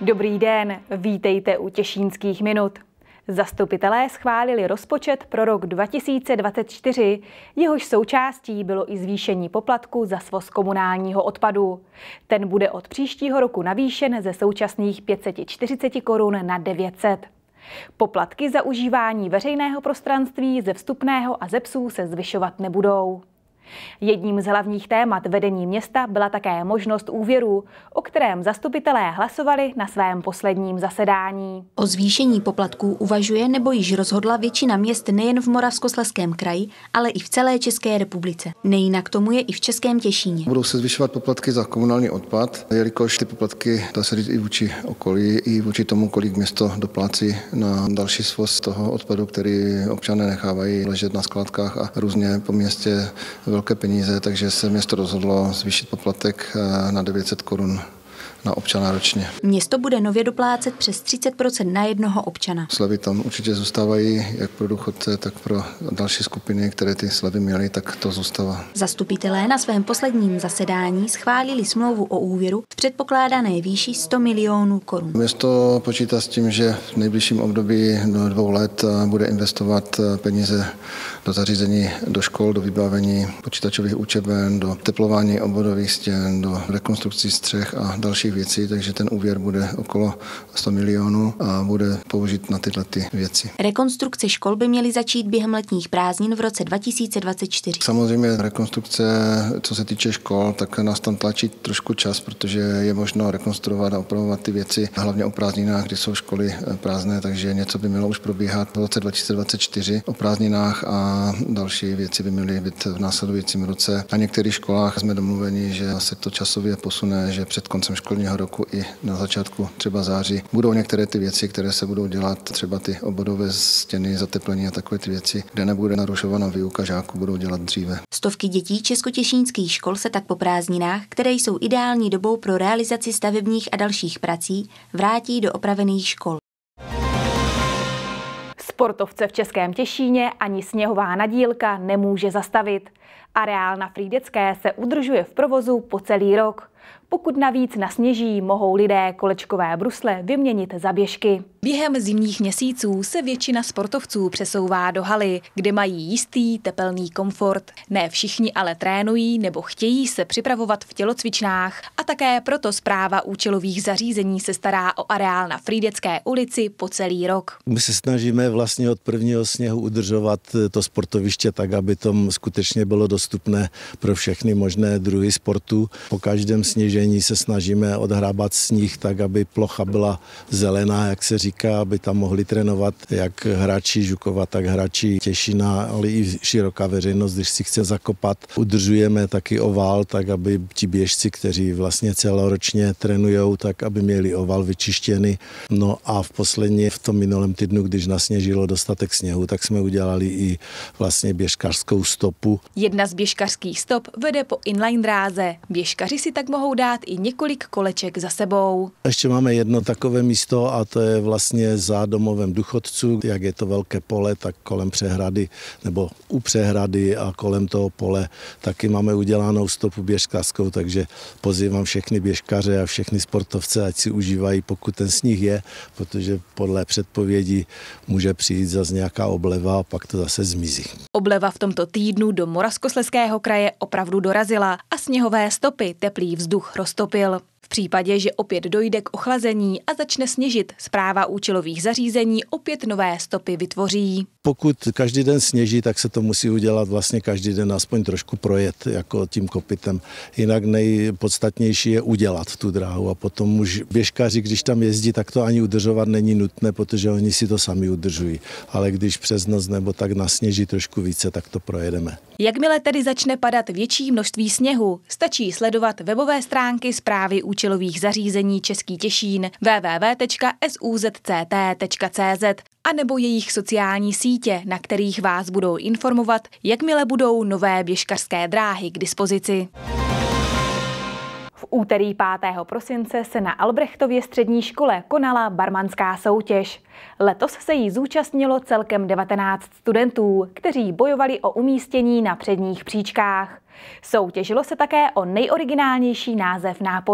Dobrý den, vítejte u Těšínských minut. Zastupitelé schválili rozpočet pro rok 2024, jehož součástí bylo i zvýšení poplatku za svoz komunálního odpadu. Ten bude od příštího roku navýšen ze současných 540 korun na 900. Poplatky za užívání veřejného prostranství ze vstupného a ze psů se zvyšovat nebudou. Jedním z hlavních témat vedení města byla také možnost úvěru, o kterém zastupitelé hlasovali na svém posledním zasedání. O zvýšení poplatků uvažuje nebo již rozhodla většina měst nejen v Moravskoslezském kraji, ale i v celé České republice. Nejinak tomu je i v Českém Těšíně. Budou se zvyšovat poplatky za komunální odpad, jelikož ty poplatky, dá se říct, i vůči okolí, i vůči tomu, kolik město doplácí na další svoz toho odpadu, který občané nechávají ležet na skládkách a různě po městě velké peníze, takže se město rozhodlo zvýšit poplatek na 900 korun na občana ročně. Město bude nově doplácet přes 30% na jednoho občana. Slevy tam určitě zůstávají, jak pro důchodce, tak pro další skupiny, které ty slevy měly, tak to zůstává. Zastupitelé na svém posledním zasedání schválili smlouvu o úvěru v předpokládané výši 100 milionů korun. Město počítá s tím, že v nejbližším období do 2 let bude investovat peníze do zařízení, do škol, do vybavení počítačových učeben, do teplování obvodových stěn, do rekonstrukcí střech a dalších věcí, takže ten úvěr bude okolo 100 milionů a bude použit na tyhle věci. Rekonstrukce škol by měly začít během letních prázdnin v roce 2024. Samozřejmě rekonstrukce, co se týče škol, tak nás tam tlačí trošku čas, protože je možno rekonstruovat a opravovat ty věci, hlavně o prázdninách, kdy jsou školy prázdné, takže něco by mělo už probíhat v roce 2024 o prázdninách a další věci by měly být v následujícím roce. Na některých školách jsme domluveni, že se to časově posune, že před koncem školního roku i na začátku třeba září budou některé ty věci, které se budou dělat, třeba ty obvodové stěny, zateplení a takové ty věci, kde nebude narušována výuka žáků, budou dělat dříve. Stovky dětí českotěšínských škol se tak po prázdninách, které jsou ideální dobou pro realizaci stavebních a dalších prací, vrátí do opravených škol. Sportovce v Českém Těšíně ani sněhová nadílka nemůže zastavit. Areál na Frýdecké se udržuje v provozu po celý rok. Pokud navíc nasněží, mohou lidé kolečkové brusle vyměnit za běžky. Během zimních měsíců se většina sportovců přesouvá do haly, kde mají jistý tepelný komfort. Ne všichni ale trénují nebo chtějí se připravovat v tělocvičnách a také proto správa účelových zařízení se stará o areál na Frýdecké ulici po celý rok. My se snažíme vlastně od prvního sněhu udržovat to sportoviště tak, aby to skutečně bylo dostupné pro všechny možné druhy sportu. Po každém sněžení se snažíme odhrábat sníh tak, aby plocha byla zelená, jak se říká, aby tam mohli trénovat jak hráči Žukova, tak hráči Těšína, ale i široká veřejnost, když si chce zakopat. Udržujeme taky oval, tak aby ti běžci, kteří vlastně celoročně trénujou, tak aby měli oval vyčištěný. No a v tom minulém týdnu, když nasněžilo dostatek sněhu, tak jsme udělali i vlastně běžkařskou stopu. Jedna z běžkařských stop vede po inline dráze. Běžkaři si tak mohou dát i několik koleček za sebou. Ještě máme jedno takové místo a to je vlastně za domovem důchodců. Jak je to velké pole, tak kolem přehrady nebo u přehrady a kolem toho pole taky máme udělanou stopu běžkařskou, takže pozývám všechny běžkaře a všechny sportovce, ať si užívají, pokud ten sníh je, protože podle předpovědi může přijít zase nějaká obleva a pak to zase zmizí. Obleva v tomto týdnu do Moravskoslezského kraje opravdu dorazila a sněhové stopy teplý vzduch roztopil. V případě, že opět dojde k ochlazení a začne sněžit, správa účelových zařízení opět nové stopy vytvoří. Pokud každý den sněží, tak se to musí udělat vlastně každý den aspoň trošku projet jako tím kopitem. Jinak nejpodstatnější je udělat tu dráhu a potom už běžkaři, když tam jezdí, tak to ani udržovat není nutné, protože oni si to sami udržují. Ale když přes noc nebo tak nasněží trošku více, tak to projedeme. Jakmile tedy začne padat větší množství sněhu, stačí sledovat webové stránky správy účelových zařízení Český Těšín www.suzct.cz a nebo jejich sociální sítě, na kterých vás budou informovat, jakmile budou nové běžkařské dráhy k dispozici. V úterý 5. prosince se na Albrechtově střední škole konala barmanská soutěž. Letos se jí zúčastnilo celkem 19 studentů, kteří bojovali o umístění na předních příčkách. Soutěžilo se také o nejoriginálnější název nápoje.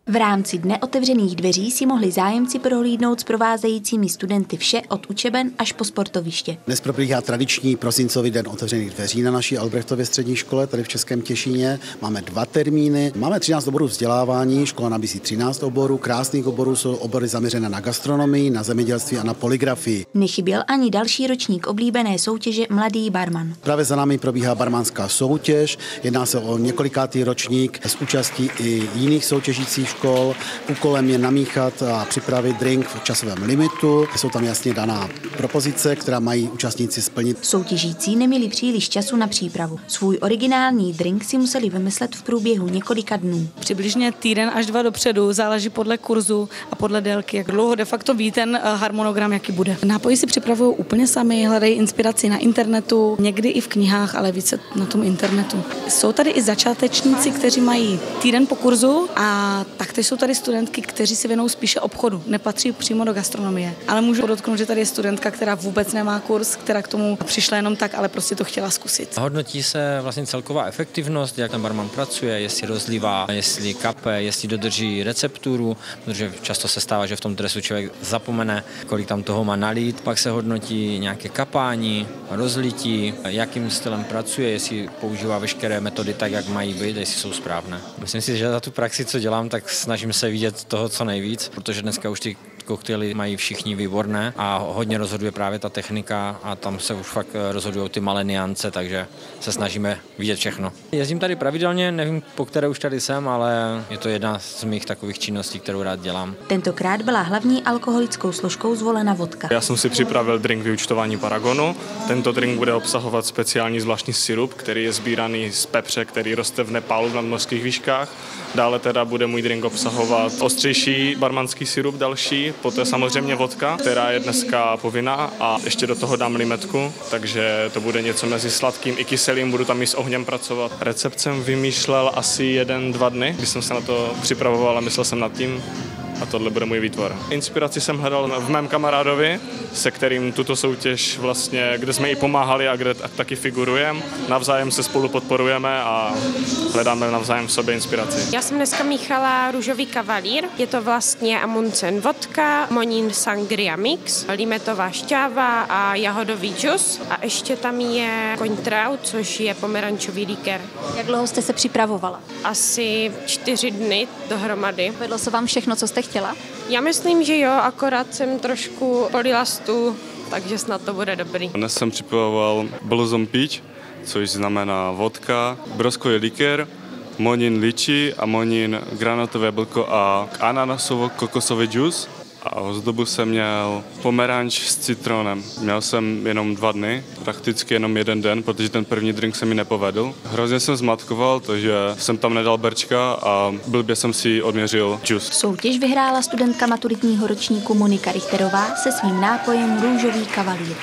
V rámci Dne otevřených dveří si mohli zájemci prohlídnout s provázejícími studenty vše od učeben až po sportoviště. Dnes probíhá tradiční prosincový den otevřených dveří na naší Albrechtově střední škole tady v Českém Těšíně. Máme 2 termíny, máme 13 oborů vzdělávání, škola nabízí 13 oborů, krásných oborů jsou obory zaměřené na gastronomii, na zemědělství a na poligrafii. Nechyběl ani další ročník oblíbené soutěže Mladý barman. Právě za námi probíhá barmanská soutěž, jedná se o několikátý ročník s účastí i jiných soutěžících škol. Úkolem je namíchat a připravit drink v časovém limitu. Jsou tam jasně daná propozice, která mají účastníci splnit. Soutěžící neměli příliš času na přípravu. Svůj originální drink si museli vymyslet v průběhu několika dnů. Přibližně týden až 2 dopředu, záleží podle kurzu a podle délky, jak dlouho de facto ví ten harmonogram, jaký bude. Nápoje si připravují úplně sami, hledají inspiraci na internetu, někdy i v knihách, ale více na tom internetu. Jsou tady i začátečníci, kteří mají týden po kurzu a taktéž jsou tady studentky, kteří si věnují spíše obchodu, nepatří přímo do gastronomie. Ale můžu podotknout, že tady je studentka, která vůbec nemá kurz, která k tomu přišla jenom tak, ale prostě to chtěla zkusit. Hodnotí se vlastně celková efektivnost, jak ten barman pracuje, jestli rozlívá, jestli kape, jestli dodrží recepturu, protože často se stává, že v tom dresu člověk zapomene, kolik tam toho má nalít. Pak se hodnotí nějaké kapání, rozlití, jakým stylem pracuje, jestli používá veškeré metody tak, jak mají být, jestli jsou správné. Myslím si, že za tu praxi, co dělám, tak snažím se vidět toho co nejvíc, protože dneska už ty koktejly mají všichni výborné a hodně rozhoduje právě ta technika a tam se už fakt rozhodují ty malé nuance, takže se snažíme vidět všechno. Jezdím tady pravidelně, nevím, po které už tady jsem, ale je to jedna z mých takových činností, kterou rád dělám. Tentokrát byla hlavní alkoholickou složkou zvolena vodka. Já jsem si připravil drink vyúčtování Paragonu. Tento drink bude obsahovat speciální zvláštní sirup, který je sbíraný z pepře, který roste v Nepálu v nadmořských výškách. Dále teda bude můj drink obsahovat ostřejší barmanský sirup další, poté samozřejmě vodka, která je dneska povinná a ještě do toho dám limetku, takže to bude něco mezi sladkým i kyselým, budu tam i s ohněm pracovat. Recept jsem vymýšlel asi 1-2 dny, když jsem se na to připravoval a myslel jsem nad tím. A tohle bude můj výtvor. Inspiraci jsem hledal v mém kamarádovi, se kterým tuto soutěž vlastně, kde jsme i pomáhali a kde taky figurujeme. Navzájem se spolu podporujeme a hledáme navzájem v sobě inspiraci. Já jsem dneska míchala růžový kavalír. Je to vlastně Amundsen vodka, Monin sangria mix, limetová šťáva a jahodový džus. A ještě tam je koňtrau, což je pomerančový likér. Jak dlouho jste se připravovala? Asi 4 dny dohromady. Vedlo se vám všechno, co jste chtěla? Já myslím, že jo, akorát jsem trošku polila stůl, takže snad to bude dobrý. Dnes jsem připravoval bluzom piť, což znamená vodka, broskový likér, monin liči a monin granátové jablko a ananásovo-kokosový džus. A ozdobu jsem měl pomeranč s citronem. Měl jsem jenom 2 dny, prakticky jenom 1 den, protože ten první drink se mi nepovedl. Hrozně jsem zmatkoval, takže jsem tam nedal berčka a blbě jsem si odměřil džus. Soutěž vyhrála studentka maturitního ročníku Monika Richterová se svým nápojem růžový kavalír.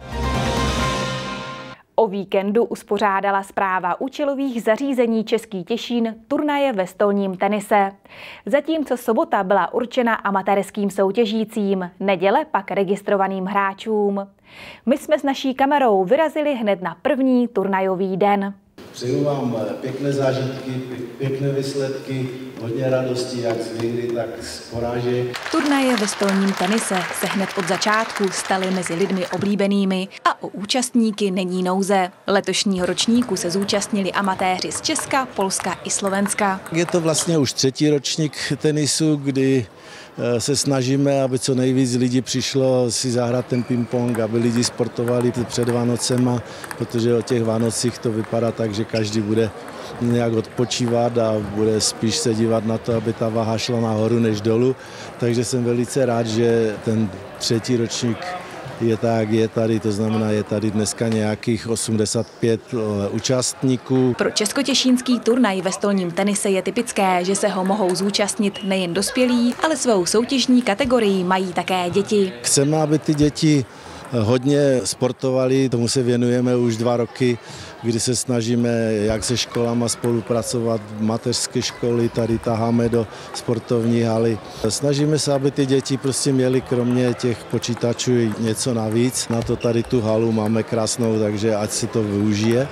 O víkendu uspořádala Správa účelových zařízení Český Těšín turnaje ve stolním tenise. Zatímco sobota byla určena amatérským soutěžícím, neděle pak registrovaným hráčům. My jsme s naší kamerou vyrazili hned na první turnajový den. Přeju vám pěkné zážitky, pěkné výsledky, hodně radosti, jak z výhry, tak z porážek. Turnaje ve stolním tenise se hned od začátku staly mezi lidmi oblíbenými a o účastníky není nouze. Letošního ročníku se zúčastnili amatéři z Česka, Polska i Slovenska. Je to vlastně už 3. ročník tenisu, kdy se snažíme, aby co nejvíc lidí přišlo si zahrát ten ping-pong, aby lidi sportovali před Vánocema, protože o těch Vánocích to vypadá tak, že každý bude nějak odpočívat a bude spíš se dívat na to, aby ta váha šla nahoru než dolů. Takže jsem velice rád, že ten 3. ročník je tak, je tady, to znamená, je tady dneska nějakých 85 účastníků. Pro českotěšínský turnaj ve stolním tenise je typické, že se ho mohou zúčastnit nejen dospělí, ale svou soutěžní kategorii mají také děti. Chceme, aby ty děti hodně sportovali, tomu se věnujeme už 2 roky, kdy se snažíme jak se školama spolupracovat, mateřské školy, tady taháme do sportovní haly. Snažíme se, aby ty děti prostě měly kromě těch počítačů něco navíc. Na to tady tu halu máme krásnou, takže ať si to využije.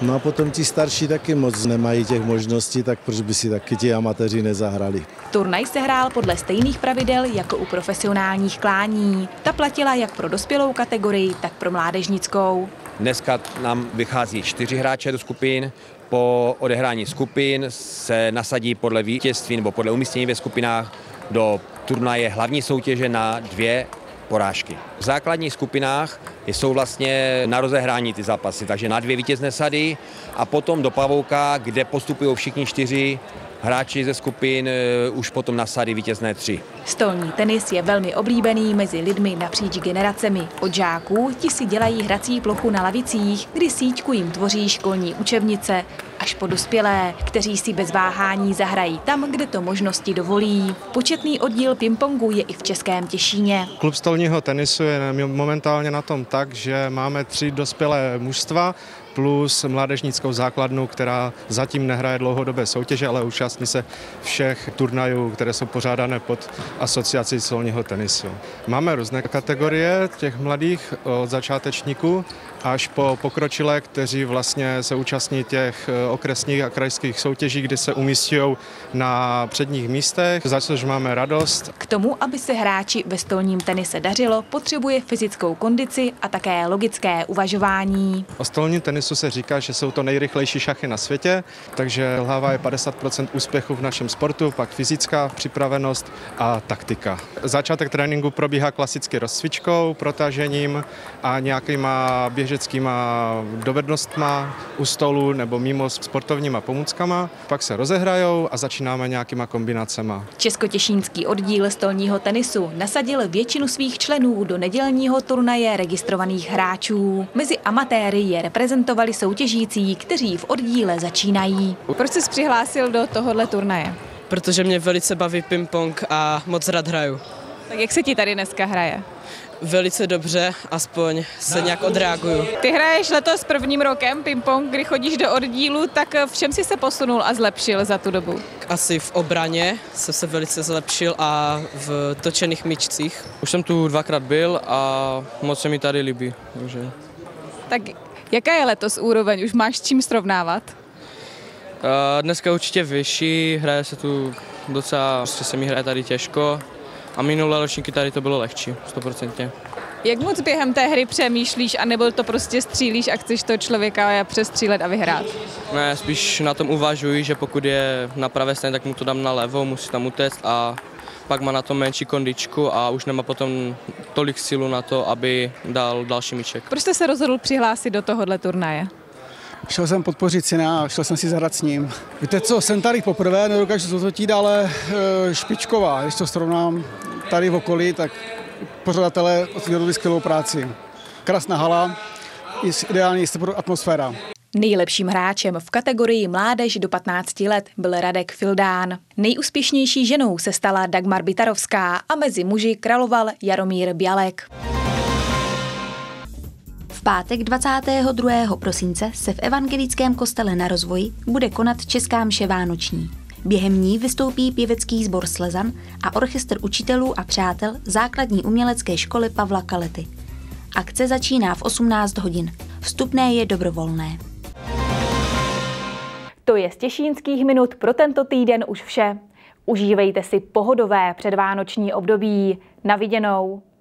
No a potom ti starší taky moc nemají těch možností, tak proč by si taky ti amatéři nezahrali. Turnaj se hrál podle stejných pravidel jako u profesionálních klání. Ta platila jak pro dospělou kategorii, tak pro mládežnickou. Dneska nám vychází 4 hráče do skupin. Po odehrání skupin se nasadí podle vítězství nebo podle umístění ve skupinách do turnaje hlavní soutěže na 2 porážky. V základních skupinách jsou vlastně na rozehrání ty zápasy, takže na 2 vítězné sady a potom do pavouka, kde postupují všichni 4 hráči ze skupin, už potom na sady vítězné 3. Stolní tenis je velmi oblíbený mezi lidmi napříč generacemi. Od žáků ti si dělají hrací plochu na lavicích, kdy síťku jim tvoří školní učebnice, až po dospělé, kteří si bez váhání zahrají tam, kde to možnosti dovolí. Početný oddíl pingpongu je i v Českém Těšíně. Klub stolního tenisu je momentálně na tom tak, že máme 3 dospělé mužstva plus mládežnickou základnu, která zatím nehraje dlouhodobé soutěže, ale účastní se všech turnajů, které jsou pořádané pod asociací stolního tenisu. Máme různé kategorie těch mladých od začátečníků až po pokročilé, kteří vlastně se účastní těch okresních a krajských soutěží, kdy se umísťují na předních místech, za což máme radost. K tomu, aby se hráči ve stolním tenise dařilo, potřebuje fyzickou kondici a také logické uvažování. O stolním tenisu se říká, že jsou to nejrychlejší šachy na světě, takže hlava je 50% úspěchu v našem sportu, pak fyzická připravenost a taktika. Začátek tréninku probíhá klasicky rozcvičkou, protažením a nějakýma běžeckýma dovednostma u stolu nebo mimo sportovníma pomůckama. Pak se rozehrajou a začínáme nějakýma kombinacema. Českotěšínský oddíl stolního tenisu nasadil většinu svých členů do nedělního turnaje registrovaných hráčů. Mezi amatéry je reprezentovali soutěžící, kteří v oddíle začínají. Proč jsi přihlásil do tohohle turnaje? Protože mě velice baví ping-pong a moc rád hraju. Tak jak se ti tady dneska hraje? Velice dobře, aspoň se nějak odreaguju. Ty hraješ letos prvním rokem ping-pong, kdy chodíš do oddílu, tak v čem jsi se posunul a zlepšil za tu dobu? Asi v obraně jsem se velice zlepšil a v točených míčcích. Už jsem tu 2krát byl a moc se mi tady líbí. Takže... Tak jaká je letos úroveň? Už máš s čím srovnávat? Dneska určitě vyšší, hraje se tu docela, prostě se mi hraje tady těžko. A minulé ročníky tady to bylo lehčí, 100%. Jak moc během té hry přemýšlíš, anebo to prostě střílíš a chceš toho člověka přestřílet a vyhrát? Ne, spíš na tom uvažuji, že pokud je na pravé straně, tak mu to dám na levo, musí tam utéct a pak má na to menší kondičku a už nemá potom tolik sílu na to, aby dal další míček. Proč jste se rozhodl přihlásit do tohohle turnaje? Šel jsem podpořit syna a šel jsem si zahrát s ním. Víte co, jsem tady poprvé, nedokážu zhodnotit, ale špičková. Když to srovnám tady v okolí, tak pořadatelé odvedli skvělou práci. Krásná hala, ideální atmosféra. Nejlepším hráčem v kategorii mládež do 15 let byl Radek Fildán. Nejúspěšnější ženou se stala Dagmar Bitarovská a mezi muži královal Jaromír Bělek. V pátek 22. prosince se v evangelickém kostele Na Rozvoji bude konat česká mše vánoční. Během ní vystoupí pěvecký sbor Slezan a orchestr učitelů a přátel základní umělecké školy Pavla Kalety. Akce začíná v 18 hodin. Vstupné je dobrovolné. To je z Těšínských minut pro tento týden už vše. Užívejte si pohodové předvánoční období. Na viděnou.